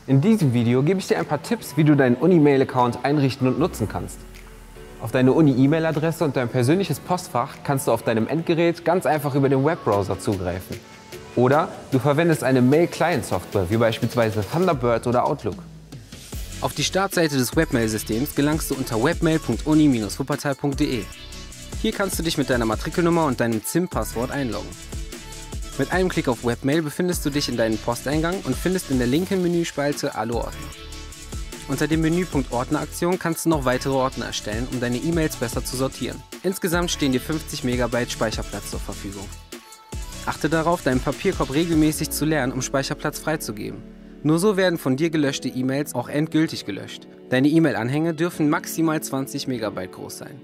In diesem Video gebe ich dir ein paar Tipps, wie du deinen Uni-Mail-Account einrichten und nutzen kannst. Auf deine Uni-E-Mail-Adresse und dein persönliches Postfach kannst du auf deinem Endgerät ganz einfach über den Webbrowser zugreifen. Oder du verwendest eine Mail-Client-Software, wie beispielsweise Thunderbird oder Outlook. Auf die Startseite des Webmail-Systems gelangst du unter webmail.uni-wuppertal.de. Hier kannst du dich mit deiner Matrikelnummer und deinem ZIM-Passwort einloggen. Mit einem Klick auf Webmail befindest du dich in deinem Posteingang und findest in der linken Menüspalte alle Ordner. Unter dem Menüpunkt Ordneraktion kannst du noch weitere Ordner erstellen, um deine E-Mails besser zu sortieren. Insgesamt stehen dir 50 MB Speicherplatz zur Verfügung. Achte darauf, deinen Papierkorb regelmäßig zu leeren, um Speicherplatz freizugeben. Nur so werden von dir gelöschte E-Mails auch endgültig gelöscht. Deine E-Mail-Anhänge dürfen maximal 20 MB groß sein.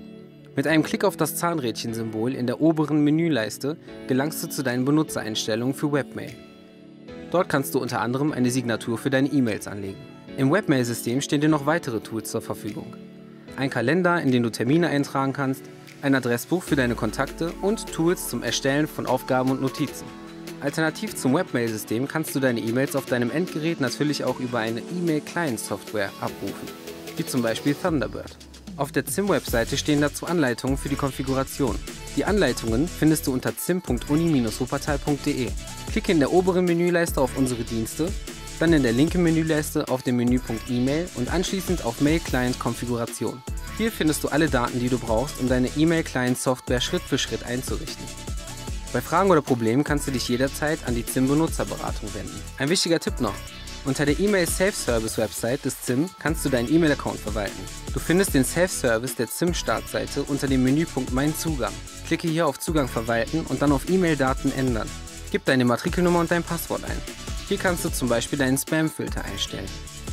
Mit einem Klick auf das Zahnrädchen-Symbol in der oberen Menüleiste gelangst du zu deinen Benutzereinstellungen für Webmail. Dort kannst du unter anderem eine Signatur für deine E-Mails anlegen. Im Webmail-System stehen dir noch weitere Tools zur Verfügung. Ein Kalender, in den du Termine eintragen kannst, ein Adressbuch für deine Kontakte und Tools zum Erstellen von Aufgaben und Notizen. Alternativ zum Webmail-System kannst du deine E-Mails auf deinem Endgerät natürlich auch über eine E-Mail-Client-Software abrufen, wie zum Beispiel Thunderbird. Auf der ZIM-Webseite stehen dazu Anleitungen für die Konfiguration. Die Anleitungen findest du unter zim.uni-wuppertal.de. Klicke in der oberen Menüleiste auf unsere Dienste, dann in der linken Menüleiste auf den Menüpunkt E-Mail und anschließend auf Mail-Client-Konfiguration. Hier findest du alle Daten, die du brauchst, um deine E-Mail-Client-Software Schritt für Schritt einzurichten. Bei Fragen oder Problemen kannst du dich jederzeit an die ZIM-Benutzerberatung wenden. Ein wichtiger Tipp noch: Unter der E-Mail-Self-Service-Website des ZIM kannst du deinen E-Mail-Account verwalten. Du findest den Self-Service der ZIM-Startseite unter dem Menüpunkt Mein Zugang. Klicke hier auf Zugang verwalten und dann auf E-Mail-Daten ändern. Gib deine Matrikelnummer und dein Passwort ein. Hier kannst du zum Beispiel deinen Spam-Filter einstellen.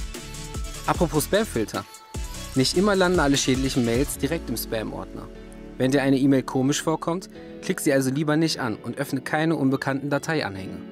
Apropos Spam-Filter. Nicht immer landen alle schädlichen Mails direkt im Spam-Ordner. Wenn dir eine E-Mail komisch vorkommt, klick sie also lieber nicht an und öffne keine unbekannten Dateianhänge.